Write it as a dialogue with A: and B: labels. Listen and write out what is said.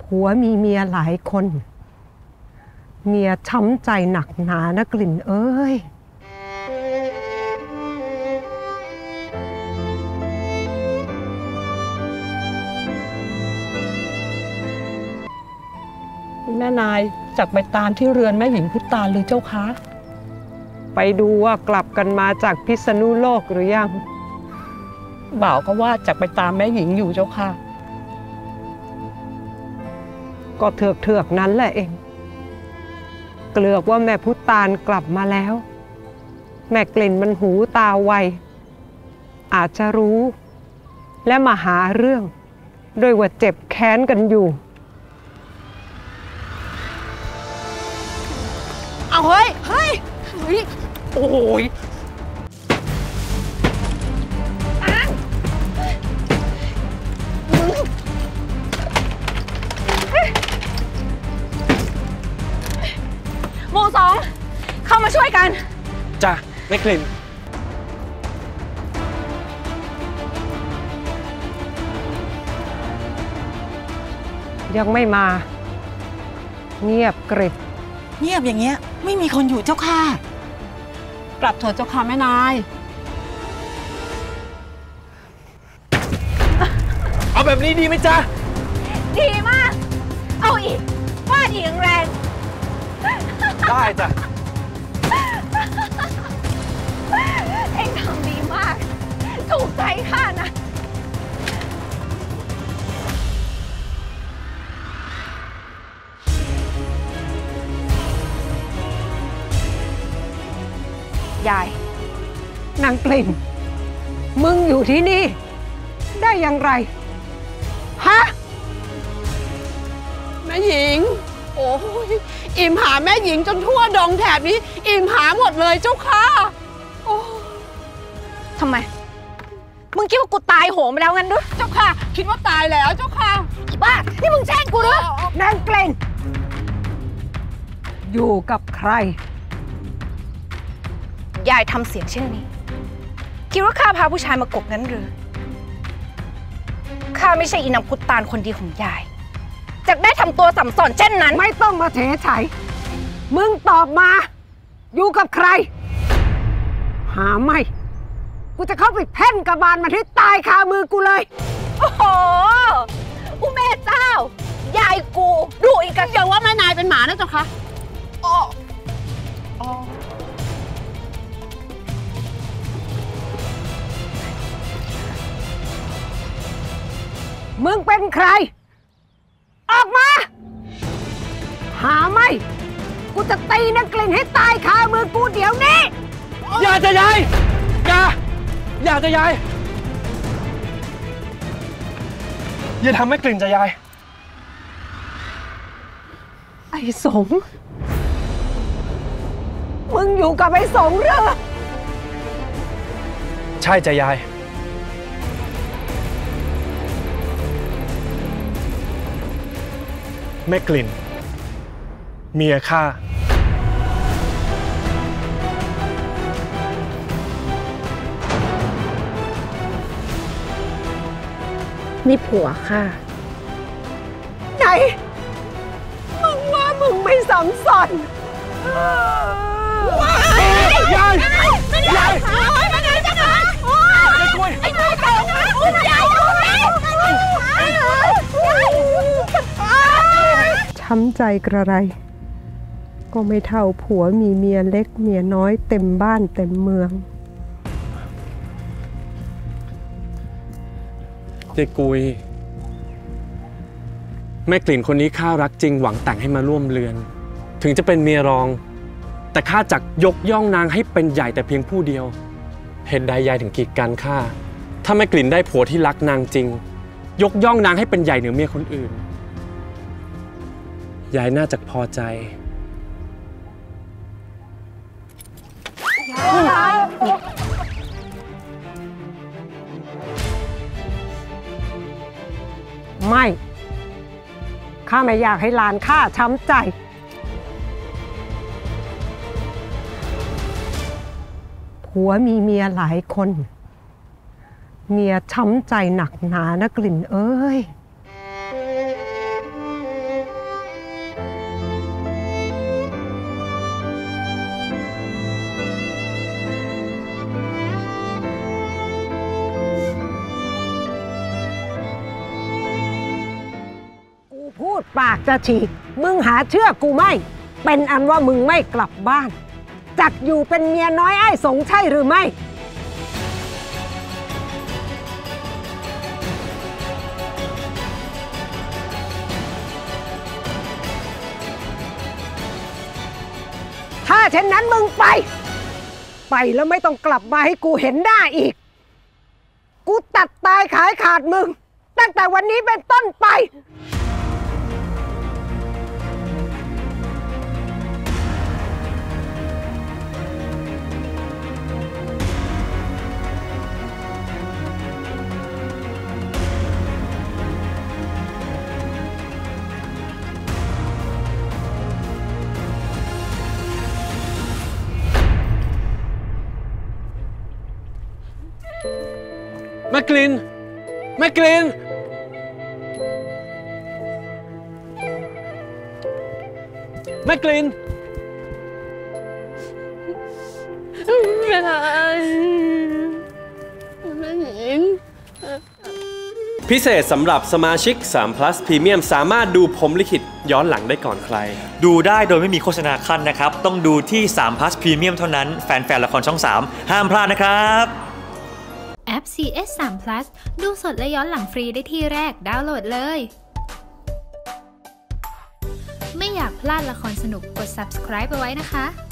A: ผัวมีเมียหลายคนเมียช้ำใจหนักหนานะกลิ่นเอ้ย
B: แม่นายจากไปตามที่เรือนแม่หญิงพุทธาเลยเจ้าคะ
A: ไปดูว่ากลับกันมาจากพิษณุโลกหรือยัง
B: บ่าวก็ว่าจากไปตามแม่หญิงอยู่เจ้าค่ะ
A: ก็เถือกนั้นแหละเองเกลือกว่าแม่พุทธานกลับมาแล้วแม่กลิ่นมันหูตาไวอาจจะรู้และมาหาเรื่องด้วยว่าเจ็บแค้นกันอยู่
B: เอาเฮ้ยโอ้ย
C: หมู่สองเข้ามาช่วยกัน
D: จ้ะแม่กลิ่น
A: ยังไม่มาเงียบกริบ
E: เงียบอย่างเงี้ยไม่มีคนอยู่เจ้าค่ะ
B: กลับเถอะเจ้าค่ะแม่นาย
D: เอาแบบนี้ดีไหมจ๊ะ
C: ดีมากเอาอีกฟาดอีกแรง
D: ได้จ้ะ
C: เอ็งทำดีมากถูกใจข้านะยาย
A: นางกลิ่นมึงอยู่ที่นี่ได้อย่างไรฮะ
B: แม่หญิงโอ้ยอิ่มหาแม่หญิงจนทั่วดงแถบนี้อิ่มหาหมดเลยเจ้าค่ะโอ้
C: ทำไมมึงคิดว่ากูตายโหงไปแล้วงั้นด้วย
B: เจ้าค่ะคิดว่าตายแล้วเจ้าค่ะ
C: อีบ้านี่มึงแช่งกูด้วย
A: นางกลิ่นอยู่กับใคร
C: ยายทำเสียงเช่นนี้คิดว่าข้าพาผู้ชายมากบนั้นหรือข้าไม่ใช่อีนางพุทธานคนดีของยายจะได้ทำตัวสัมสอนเช่นนั้น
A: ไม่ต้องมาเฉยไฉมึงตอบมาอยู่กับใครหาไม่กูจะเข้าไปแพ่นกระบาลมันให้ตายคามือกูเลย
C: โอ้โหอุแม่เจ้ายายกูดูอีกกัน
B: อย่าว่าแม่นายเป็นหมานะเจ้าคะอ๋อ
A: มึงเป็นใครออกมาหาไม่กูจะตีนางกลิ่นให้ตายคามือกูเดี๋ยวนี้
D: อย่าจะยายอย่าจะยายอย่าทำให้กลิ่นจะยาย
A: ไอ้สมมึงอยู่กับไอ้สมหรือ
D: ใช่จะยายแม่กลิ่นเมียข้า
A: นี่ผัวข้าไหนมึงว่ามึงไม่สำสอน
D: ยาย
C: ไม่ได้จังเลยไอ้กล้วยเต่าอุ้มยายอยู่
A: ช้ำใจกระไรก็ไม่เท่าผัวมีเมียเล็กเมียน้อยเต็มบ้านเต็มเมือง
D: เจ๊กุยแม่กลิ่นคนนี้ข้ารักจริงหวังแต่งให้มาร่วมเรือนถึงจะเป็นเมียรองแต่ข้าจักยกย่องนางให้เป็นใหญ่แต่เพียงผู้เดียวเหตุใดยายถึงกีดกันข้าถ้าแม่กลิ่นได้ผัวที่รักนางจริงยกย่องนางให้เป็นใหญ่เหนือเมียคนอื่นยายน่าจะพอใจ
A: ไม่ข้าไม่อยากให้หลานข้าช้ำใจผัวมีเมียหลายคนเมียช้ำใจหนักหนานะกลิ่นเอ้ยพูดปากจะฉีกมึงหาเชื่อกูไม่เป็นอันว่ามึงไม่กลับบ้านจักอยู่เป็นเมียน้อยไอ้สงใช่หรือไม่ถ้าเช่นนั้นมึงไปแล้วไม่ต้องกลับมาให้กูเห็นหน้าอีกกูตัดตายขายขาดมึงตั้งแต่วันนี้เป็นต้นไป
D: แม่กลินแม่กลินแม่กลิน
B: ไม่ได้แม่หญิง
D: พิเศษสำหรับสมาชิก3 plus Premium สามารถดูพรหมลิขิตย้อนหลังได้ก่อนใคร
F: ดูได้โดยไม่มีโฆษณาขั้นนะครับต้องดูที่3 plus Premium เท่านั้นแฟนๆละครช่อง3ห้ามพลาดนะครับ
G: แอป CS3 Plus ดูสดและย้อนหลังฟรีได้ที่แรกดาวน์โหลดเลย ไม่อยากพลาดละครสนุกกด subscribe เอาไว้นะคะ